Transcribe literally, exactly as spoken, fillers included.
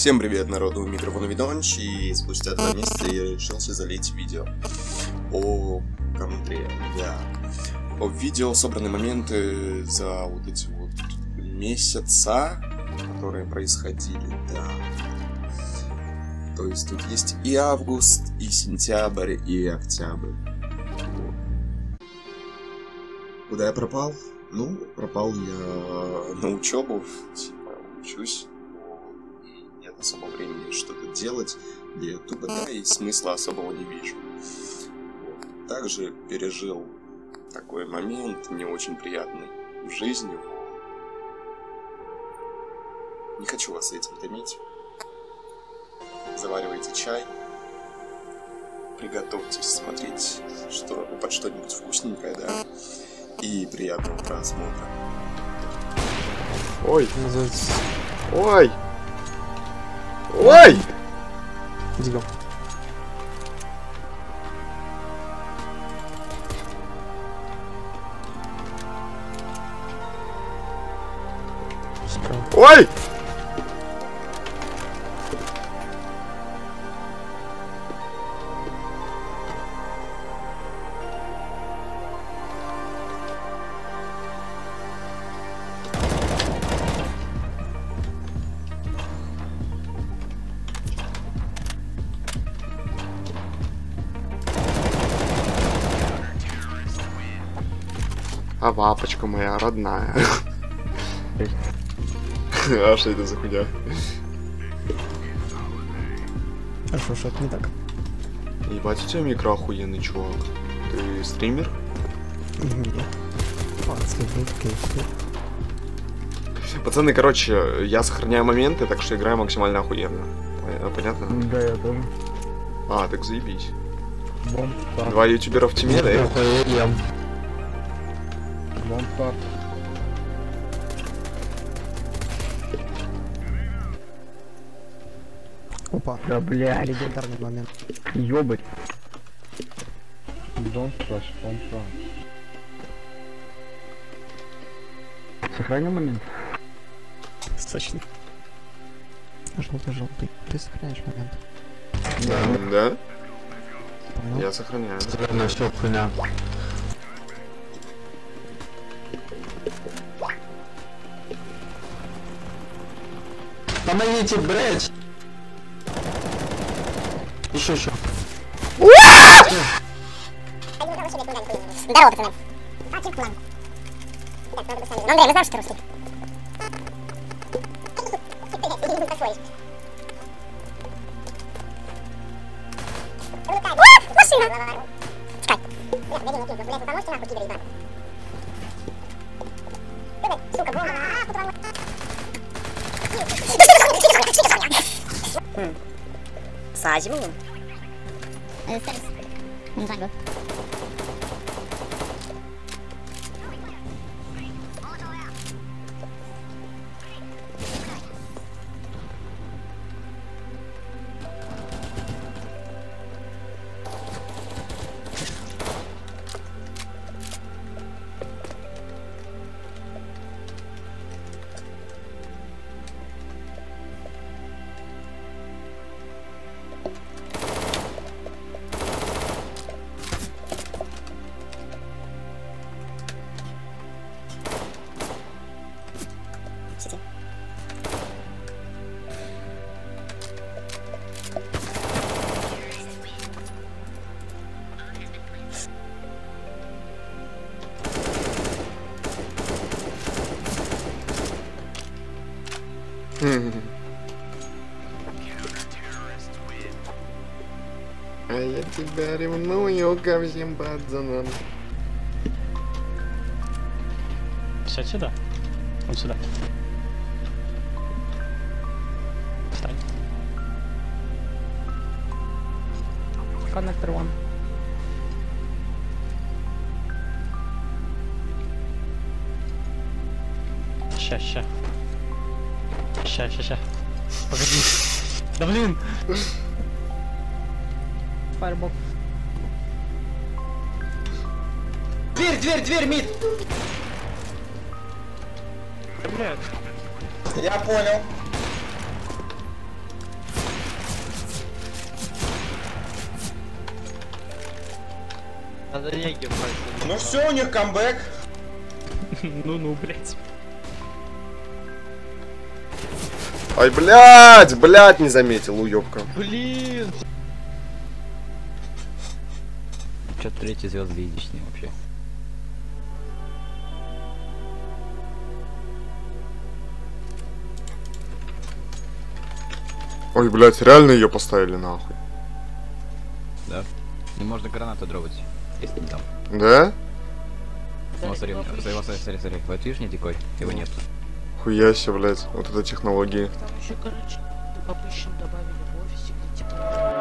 Всем привет, народу, микрофон Видонч, и спустя два месяца я решился залить видео о Контре, да. О видео собраны моменты за вот эти вот месяца, которые происходили, да. То есть тут есть и август, и сентябрь, и октябрь. Вот. Куда я пропал? Ну, пропал я на учебу, типа, учусь. Нет особо времени что-то делать для ютуба, да, и смысла особого не вижу. Вот. Также пережил такой момент, не очень приятный в жизни. Не хочу вас этим томить. Заваривайте чай, приготовьтесь смотреть что, под что-нибудь вкусненькое, да, и приятного просмотра. Ой, ой, ой! Диго. Ой! А папочка моя родная. А что это за хуйня? А что ж это не так? Ебать, у тебя микро охуенный, чувак. Ты стример? Нет. Пацаны, короче, я сохраняю моменты, так что играю максимально охуенно. Понятно? Да, я тоже. А, так заебись. Бомб старт. Два ютубера в теме, да? Бомб старт. Опа. Да бля, Легендарный момент. ёбать. Don't flash, бомб старт. Сохранил момент. Сочный. Желтый-желтый. Ты сохраняешь момент. Да. Да? Понял? Я сохраняю. На все хуйня. Помогите, блять! Еще, еще. Здорово, пацаны. А, чем план? Так, надо бы сами. Андрей, мы знаем, что ты русский. Посмотришь. О, машина! Чекай. Бля, беги, не кинь. Блядь, вы поможете нахуй, пидоры, ебаные? Блядь, сука, бомба. А, тут вон. Садим. Не знаю. А я тебя ревную ко всем пацанам. Сядь сюда. Вот сюда. Встань. Коннектор one. Ща, ща. Ща, ща, ща. Погоди. Да блин! Фаербол. Дверь, дверь, дверь, мид! Блядь. Я понял. Надо реги пальцы. Ну все, у них камбэк. Ну-ну, блядь. Ай, блядь, блядь, не заметил, уёбка. Блин! Чё ты третий звезды видишь с ним вообще? Ой, блядь, реально ее поставили нахуй. Да? Не можно гранату дробать, если не там. Да? Ну, смотри, смотри, смотри, смотри, смотри. Вот видишь, не дикой? Его нет. Хуя себе, блядь, вот это технологии. Там еще, короче, попыщем добавили в офисе, где типа